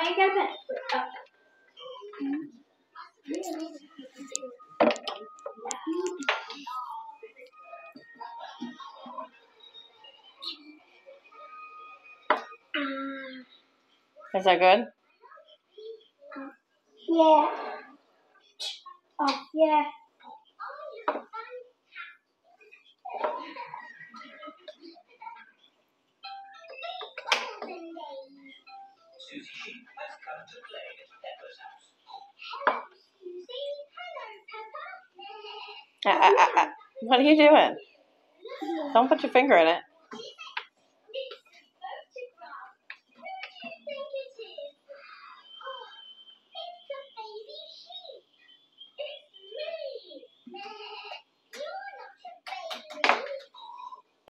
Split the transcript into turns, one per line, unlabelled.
ain't got that.
Is that good?
Yeah. Oh, yeah.
Susie Sheep has come to play at Peppa's house.
What are you doing? Don't put your finger in it.